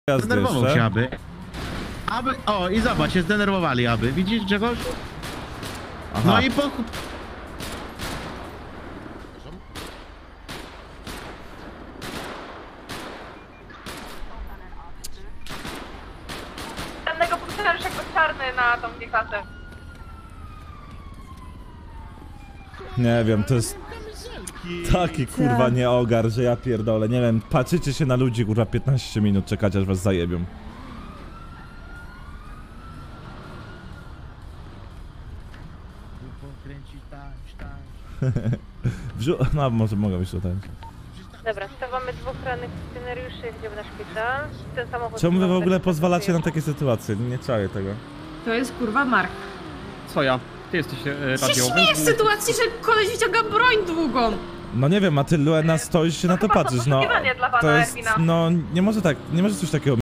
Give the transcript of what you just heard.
Zdenerwował się, aby. O, i zobacz, się zdenerwowali, aby. Widzisz, Grzegorz? Aha. No i po... Żadnego funkcjonariusza jako czarny na tą G-klasę. Nie wiem, to jest taki kurwa nieogar, że ja pierdolę, nie wiem, patrzycie się na ludzi, kurwa, 15 minut czekać, aż was zajebią. No, może mogę być tutaj. Dobra, stawamy dwóch rannych funkcjonariuszy, jedziemy na szpital. Ten samochód... Czemu wy w ogóle pozwalacie na takie sytuacje? Nie czaję tego. To jest kurwa Mark. Co ja? Ty jesteś Się radiowym? śmieję z sytuacji, że koleś wyciąga broń długą. No nie wiem, a ty Luena stoisz się na to patrzysz, no. Poszukiwanie dla pana To jest, Erwina. no, nie może tak, nie może coś takiego